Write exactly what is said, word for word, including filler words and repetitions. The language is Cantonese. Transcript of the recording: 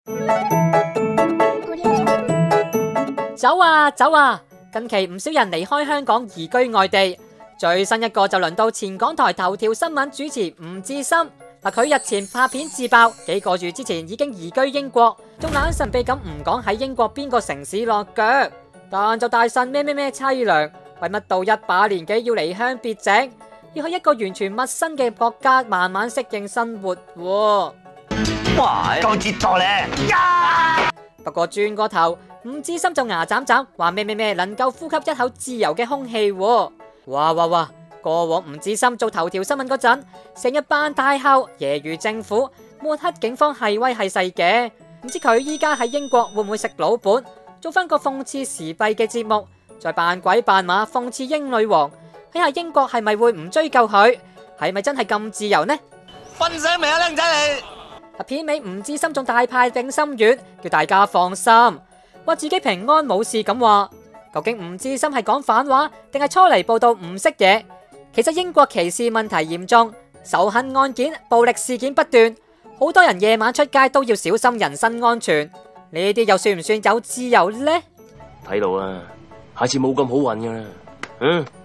走啊走啊！近期唔少人離開香港移居外地，最新一個就輪到前港台頭條新聞主持吳志森。嗱，佢日前拍片自爆，幾個月之前已經移居英國，仲懶神秘咁唔講喺英國邊個城市落腳，但就大呻咩咩咩淒涼，為乜到一把年紀要離鄉別井，要去一個完全陌生嘅國家慢慢適應生活喎。 哇，夠折墮咧！ 不過轉個頭，吳志森就牙斬斬話咩咩咩能夠呼吸一口自由嘅空氣喎。哇哇哇！過往吳志森做頭條新聞嗰陣，成日扮大校揶揄政府，抹黑警方係威係勢嘅。唔知佢依家喺英國會唔會食老本，做翻個諷刺時弊嘅節目，再扮鬼扮馬諷刺英女王，睇下英國係咪會唔追究佢，係咪真係咁自由呢？ 瞓醒未啊，靚仔你？ 片尾吳志森仲大派定心丸，叫大家放心，話自己平安冇事咁話。究竟吳志森係講反話，定係初嚟報道唔識嘢？其實英國歧視問題嚴重，仇恨案件、暴力事件不斷，好多人夜晚出街都要小心人身安全。呢啲又算唔算有自由呢？ 睇到啊，下次冇咁好運噶啦，嗯。